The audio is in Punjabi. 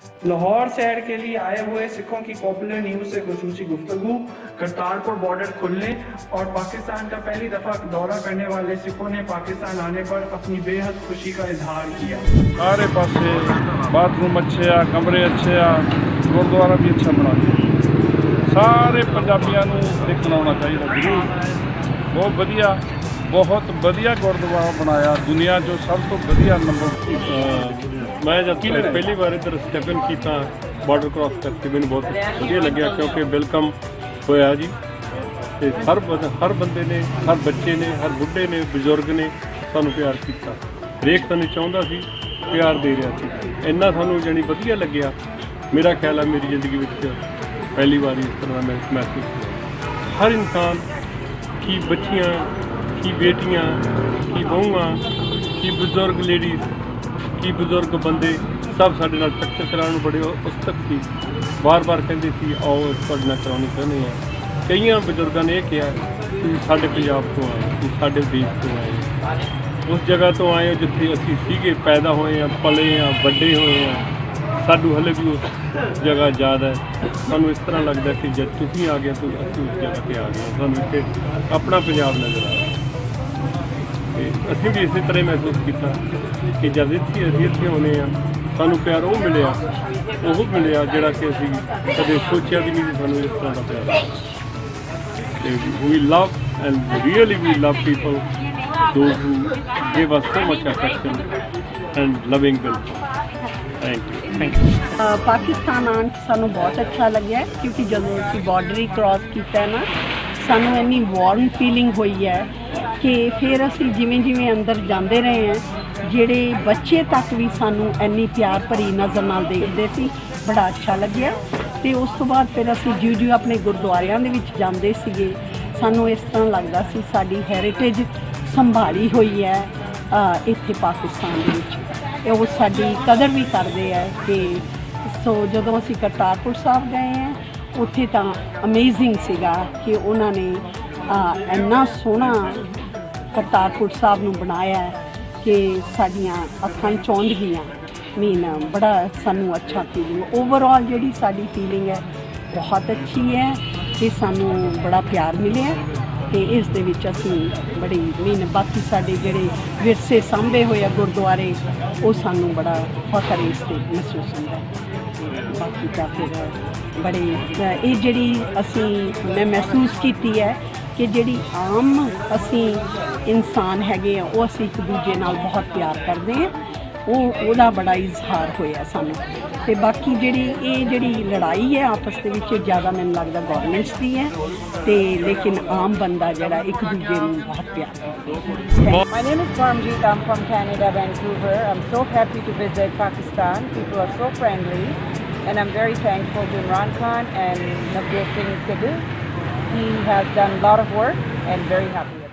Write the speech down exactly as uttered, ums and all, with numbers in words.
لاہور سیر کے لیے آئے ہوئے سکھوں کی پاپولر نیوز سے خصوصی گفتگو، کرتارپور بارڈر کھلنے اور پاکستان کا پہلی دفعہ دورہ کرنے والے سکھوں نے پاکستان آنے پر اپنی بے حد خوشی کا اظہار کیا۔ سارے پاسے باتھ روم اچھے آ، کمرے اچھے آ، گردوارا بھی اچھا بنا دیا، سارے پنجابیاں نوں دیکھنا ہونا چاہیے ضرور۔ بہت ودیا بہت ودیا گردوارا بنایا، دنیا جو سب تو ودیا نمبر۔ میں جب پہلی بار ادھر سٹیپن کیتا بارڈر کراس کر کے مجھے بہت ودیا لگیا، کیونکہ ویلکم ہویا جی، ہر ہر بندے نے، ہر بچے نے، ہر بڑھے نے، بزرگ نے سانو پیار کیتا، ہریک سانو چاہتا سی، پیار دے رہا سی، اینا سانو جانی ودیا لگیا۔ میرا خیال ہے میری زندگی میں پہلی بار اس طرح میں محسوس کیا۔ ہر انسان کی بچیاں، کی بیٹیاں، کی بہواں، کی بزرگ لیڈیز، کی بزرگ بندے سب سارے نال ٹکر کرانے بڑے اس تک سی، بار بار کہتے سی آؤ تھوڑے نال کرانی چاہتے ہیں۔ کئی بزرگوں نے یہ کہا کہ سارے پنجاب تو آئے، کہ سارے دیش تو آئے، اس جگہ تو آئے ہو جتنے اسی سیگے، پیدا ہوئے ہیں، پلے ہیں، بڑے ہوئے ہیں، سانو ہلے بھی اس جگہ یاد ہے۔ سانو اس طرح لگتا ہے کہ جب تھی آ گیا تو اسی اس جگہ پہ آ گئے، سانو اتنے اپنا پنجاب نظر آیا۔ اسی بھی اسی طرح محسوس کیا کہ جب اتنے ابھی اتنے ہونے ہیں سانو پیار وہ ملیا، وہ ملیا جڑا کہ اسی کدے سوچیا بھی نہیں سانو اس طرح کا پیار۔ We love and really we love people those who gave us so much affection and loving them. Thank you. Thank you. Pakistan آن سانو بہت اچھا لگا ہے، کیونکہ جب اسی بارڈر ہی کراس کیتا ہے نا، سانو اینی وارم فیلنگ ہوئی ہے کہ پھر اسی جویں جویں اندر جاندے رہے ہیں، جڑے بچے تک بھی سانو اینی پیار بھری نظر نال دیکھتے سی، بڑا اچھا لگیا۔ تے اس تو بعد پھر اسی جیوں جیوں اپنے گردواریاں دے وچ جاندے سیگے، سانو اس طرح لگدا سی ساڈی ہیریٹیج سنبھالی ہوئی ہے اتنے پاکستان دے وچ، وہ ساری قدر بھی کرتے ہیں۔ کہ سو جدوں اسی کرتارپور صاحب گئے ہیں اتنے تو امیزنگ سیگا کہ انہوں نے اینا سونا کرتارپور صاحب نو بنایا ہے کہ ساڈیاں اکھاں چوند گیاں، مین بڑا سانو اچھا فیلنگ، اوور آل جڑی ساری فیلنگ ہے بہت اچھی ہے کہ سانو بڑا پیار ملے کہ اس دے وچ اسی بڑی مین باقی سارے جڑے ورثے سانبھے ہوئے گردوارے وہ سانو بڑا فخر اس سے محسوس ہوتا ہے۔ باقی کا پھر بڑے یہ جڑی اسی میں محسوس کیتی ہے کہ جڑی عام اسی انسان ہے وہ اسی ایک دوجے نال بہت پیار کرتے ہیں، وہ وہ بڑا اظہار ہویا سانو۔ تے باقی جڑی یہ جڑی لڑائی ہے آپس دے وچ زیادہ مجھے لگتا گورنمنٹس کی ہے، تے لیکن عام بندہ جڑا ایک دوجے نوں بہت پیار کرتا ہے۔ My name is Parmjeet. I'm from Canada, Vancouver. I'm so happy to visit Pakistan. People are so friendly, and I'm very thankful to Imran Khan and Navjot Singh Sidhu. He has done a lot of work and very happy.